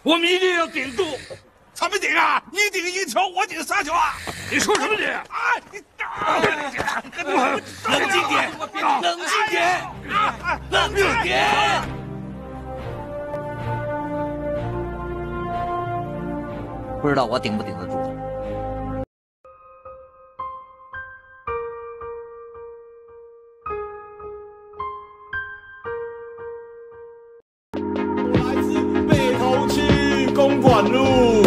我们一定要顶住。 怎么顶啊？你顶一球，我顶3球啊！ 你说什么你？ 冷静点，冷静点，冷静点。 不知道我顶不顶得住。 来自北投区公馆路。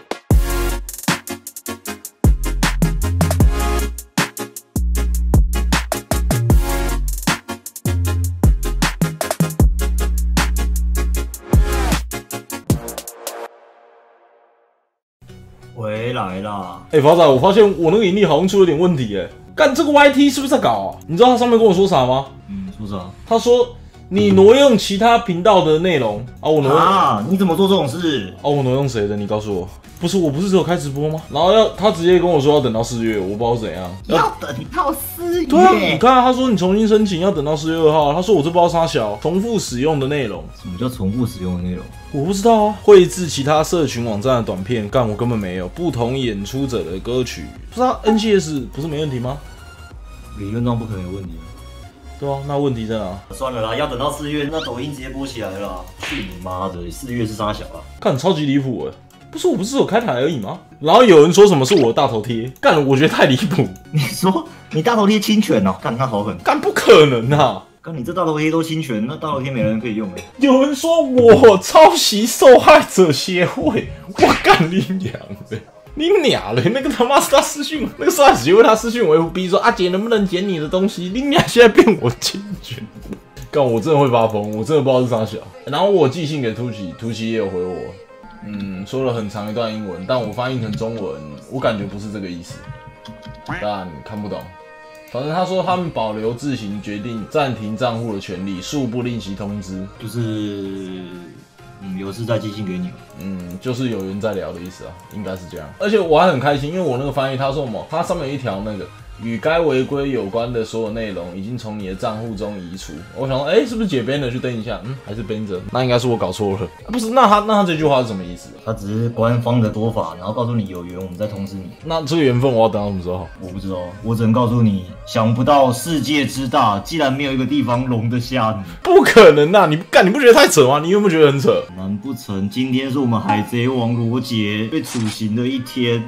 回来啦！ 法仔，我发现我那个盈利好像出了点问题干这个 YT 是不是在搞啊？你知道他上面跟我说啥吗？ 说啥？ 他说你挪用其他频道的内容啊，我挪用啊？你怎么做这种事？ 我挪用谁的？你告诉我。我不是只有开直播吗？然后他直接跟我说要等到4月，我不知道怎样。 要等到4月？ 对啊，你看他说你重新申请要等到4月2号。他说我这不知道啥小重复使用的内容。 什么叫重复使用的内容？ 我不知道啊。绘制其他社群网站的短片，干我根本没有。不同演出者的歌曲，不知道 NCS 不是没问题吗？ 理论上不可能有问题。 对啊，那问题在哪？ 算了啦，要等到4月，那抖音直接播起来了啦。去你妈的！4月是啥小啊？ 干超级离谱我不是有开台而已吗？然后有人说什么是我的大头贴，干我觉得太离谱。 你说你大头贴侵权哦？干那好狠！ 干不可能啊！ 干你这大头贴都侵权，那大头贴没人可以用有人说我抄袭受害者协会，我干你娘的！你娘嘞！那个他妈是他私讯，那个受害者协会他私讯我 FB 说阿姐能不能捡你的东西？你娘现在变我侵权！干我真的会发疯，我真的不知道是啥小。然后我寄信给突奇，突奇也有回我。说了很长一段英文，但我翻译成中文，我感觉不是这个意思，但看不懂。反正他说他们保留自行决定暂停账户的权利，恕不另行通知。 就是有事再寄信给你。 就是有人在聊的意思啊，应该是这样。而且我还很开心，因为我那个翻译他说什么，他上面有一条那个与该违规有关的所有内容已经从你的账户中移除。我想说，是不是解 banner 去登一下？还是 banner？那应该是我搞错了。不是，那他这句话是什么意思？ 他只是官方的说法，然后告诉你有缘，我们再通知你。 那这个缘分我要等到什么时候？ 我不知道，我只能告诉你，想不到世界之大，既然没有一个地方容得下你。 不可能啊！你不觉得太扯吗？你有没有觉得很扯？ 难不成今天是我们海贼王罗杰被处刑的一天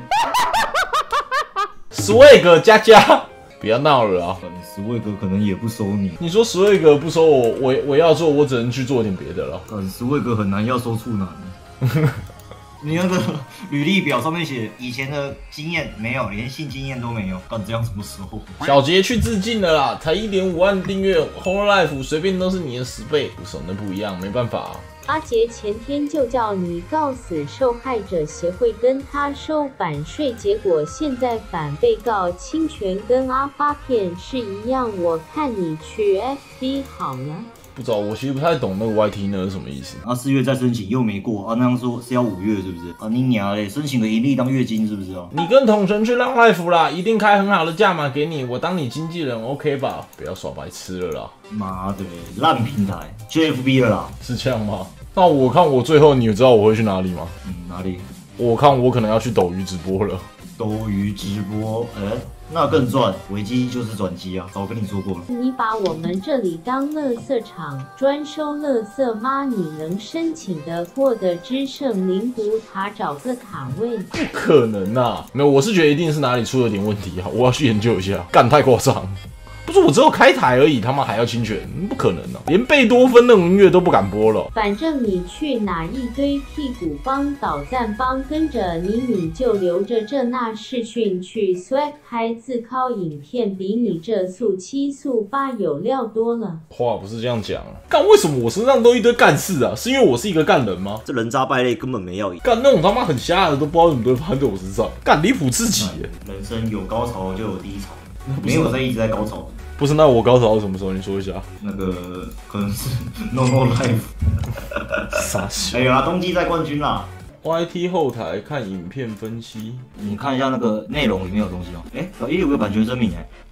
？Swag 加加，不要闹了啊 ！Swag 可能也不收你。 你说 Swag 不收我要做，我只能去做点别的了。 Swag 很难要收处男。你那个履历表上面写以前的经验没有，连性经验都没有，干这样什么时候？ 小杰去致敬了啦，才1.5万订阅 ，Hololive 随便都是你的10倍，不手那不一样，没办法阿杰前天就叫你告死受害者协会跟他收版税，结果现在反被告侵权，跟阿发片是一样。我看你去 FB 好了。 不知道，我其实不太懂那个 YT 呢是什么意思。 4月再申请又没过那样说是要5月是不是？你娘嘞，申请个盈利当月经是不是啊？ 你跟统神去浪life啦，一定开很好的价码给你，我当你经纪人 OK 吧？不要耍白痴了啦！ 妈的，烂平台，去 FB 了啦， 是这样吗？那我看我最后你知道我会去哪里吗？ 哪里？ 我看我可能要去斗鱼直播了。 斗鱼直播，那更赚，危机就是转机啊！早跟你说过了。 你把我们这里当垃圾场，专收垃圾吗？你能申请的获得之圣灵骨塔，找个卡位。 不可能啊！没有，我是觉得一定是哪里出了点问题啊！我要去研究一下，干太夸张。不是我只有开台而已，他妈还要侵权，不可能啊！连贝多芬那种音乐都不敢播了。 反正你去哪一堆屁股帮倒赞帮跟着你就留着这那视讯去 swag 拍自拷影片，比你这速7速8有料多了。 话不是这样讲，干为什么我身上都一堆干事啊？是因为我是一个干人吗？ 这人渣败类根本没要赢。 干那种他妈很瞎的都不知道怎么都会发生在我身上，干离谱至极耶！ 人生有高潮就有低潮。没有在一直在高潮。 不是，那我高潮是什么时候？你说一下。 那个可能是 No Life。 傻笑。 哎呀，冬季赛冠军啦。 YT 后台看影片分析， 你看一下那个内容里面有东西吗？有个版权声明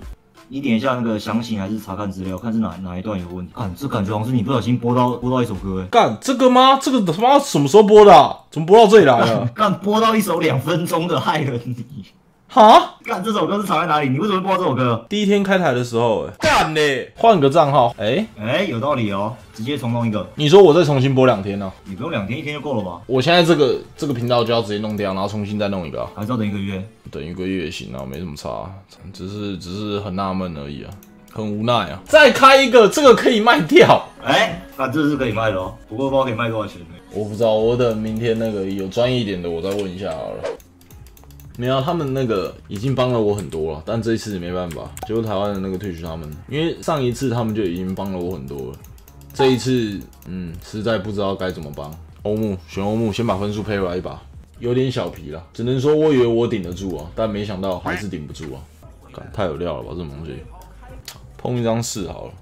你点一下那个详情还是查看资料，看是哪一段有问题。看这感觉好像是你不小心播到一首歌干这个吗？这个他妈什么时候播的、啊？怎么播到这里来了？ 干播到一首2分钟的害了你。 哈？ 干这首歌是藏在哪里？你为什么会播到这首歌？ 第一天开台的时候、干嘞！换个账号， 有道理哦，直接重弄一个。 你说我再重新播2天呢、 你不用2天，1天就够了吧？ 我现在这个频道就要直接弄掉，然后重新再弄一个、啊， 还是要等1个月？ 等1个月也行啊，没什么差、只是很纳闷而已啊，很无奈啊。再开一个，这个可以卖掉。 那这是可以卖的哦，不过不知道可以卖多少钱呢？ 我不知道，我等明天那个有专业一点的，我再问一下好了。没有，他们那个已经帮了我很多了，但这一次没办法，就台湾的那个退学他们，因为上一次他们就已经帮了我很多了，这一次实在不知道该怎么帮。欧木选欧木，先把分数配回来一把，有点小皮了，只能说我以为我顶得住啊，但没想到还是顶不住啊，太有料了吧这种东西，碰一张4好了。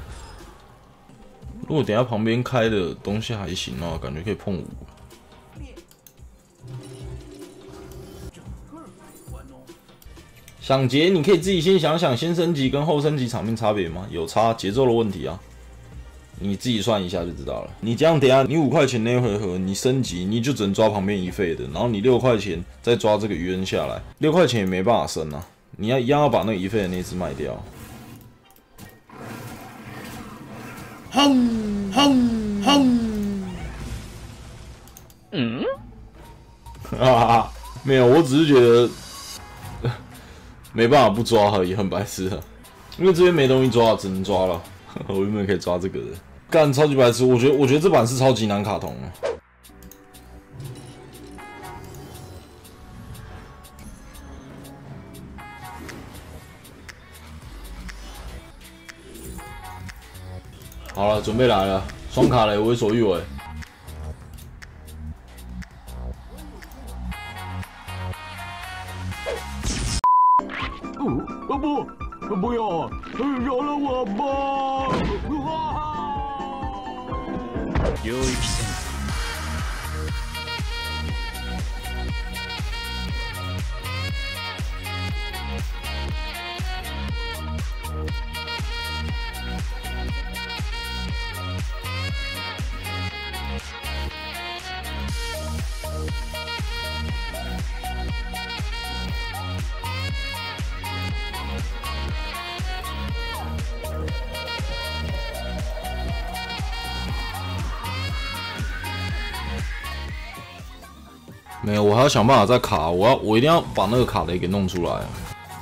如果等一下旁边开的东西还行的话，感觉可以碰5。想结，你可以自己先想想，先升级跟后升级场面差别吗？有差，节奏的问题啊，你自己算一下就知道了。你这样等一下，你5块钱那回合你升级，你就只能抓旁边1费的，然后你6块钱再抓这个余恩下来，6块钱也没办法升啊，你一样要把那个1费的那只卖掉。哼哼哼，没有，我只是觉得。没办法不抓而已，很白痴的，因为这边没东西抓，只能抓了。我原本可以抓这个的，干超级白痴。我觉得这版是超级难卡通啊。好了，准备来了，双卡雷，为所欲为。 不要，饶了我吧！ 領域戦没有，我还要想办法再卡，我一定要把那个卡雷给弄出来啊。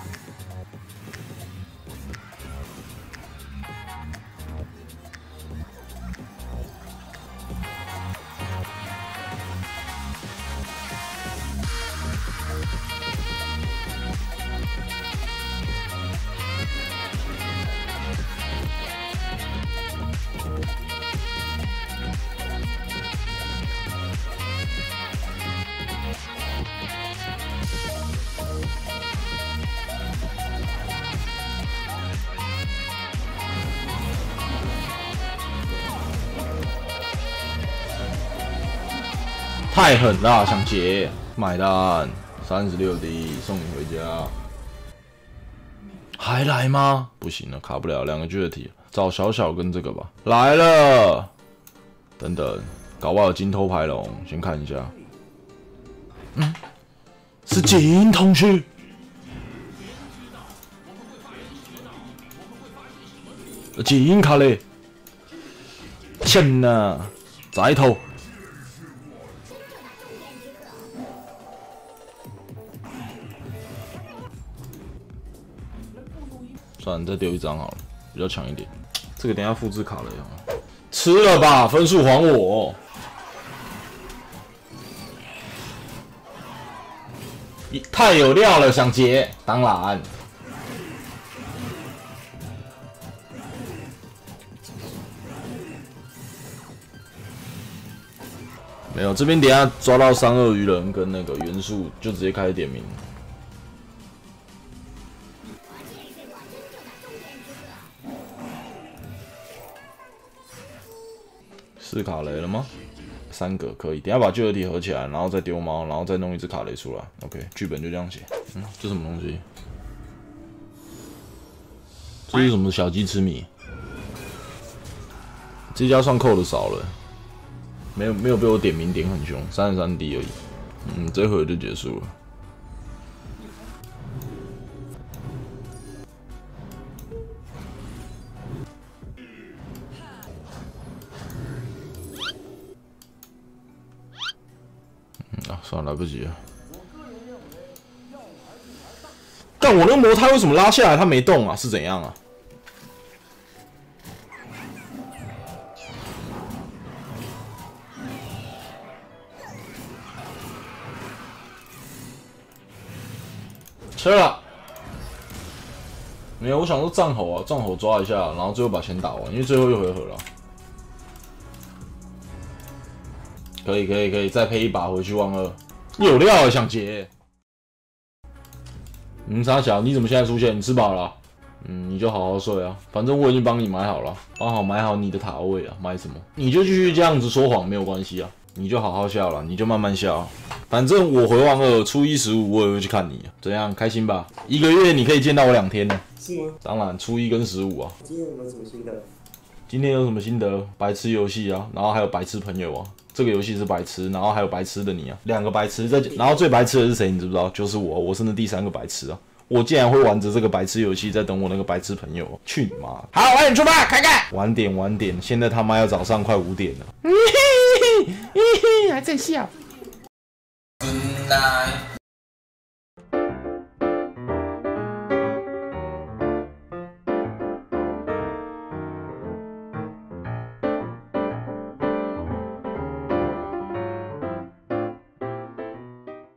太狠了，想结买单36滴送你回家，还来吗？不行了，卡不了，2个具体，找小小跟这个吧。来了，等等，搞不好有金偷牌龙，先看一下。是金同学。金卡嘞，天哪，再偷。算了，再丢一张好了，比较强一点。这个等一下复制卡了呀，吃了吧，分数还我。太有料了，想结，当然。没有，这边等一下抓到32鱼人跟那个元素，就直接开始点名。4卡雷了吗？3个可以，等一下把巨额体合起来，然后再丢猫，然后再弄一只卡雷出来。OK， 剧本就这样写。这什么东西？ 这是什么小鸡吃米？这家算扣的少了，没有被我点名点很凶，33滴而已。这回就结束了。算了，来不及了。但我那个魔胎为什么拉下来它没动啊？是怎样啊？吃了。没有，我想说藏吼啊，藏吼抓一下，然后最后把钱打完，因为最后一回合了。可以，再配一把回去万2，有料啊，想结。傻小，你怎么现在出现？你吃饱了啊？你就好好睡啊，反正我已经帮你买好了，买好你的塔位啊，买什么？你就继续这样子说谎没有关系啊，你就好好笑了，你就慢慢笑。反正我回万2，初1、15我也会去看你，怎样？开心吧？1个月你可以见到我2天呢。 是吗？ 当然，初1跟15啊。 今天有没有什么心得？ 今天有什么心得？白痴游戏啊，然后还有白痴朋友啊。这个游戏是白痴，然后还有白痴的你啊，2个白痴在，然后最白痴的是谁？你知不知道？就是我是那第3个白痴啊！我竟然会玩着这个白痴游戏，在等我那个白痴朋友，去你妈！好，晚点出发，开干！晚点，现在他妈要早上快5点了。还在笑。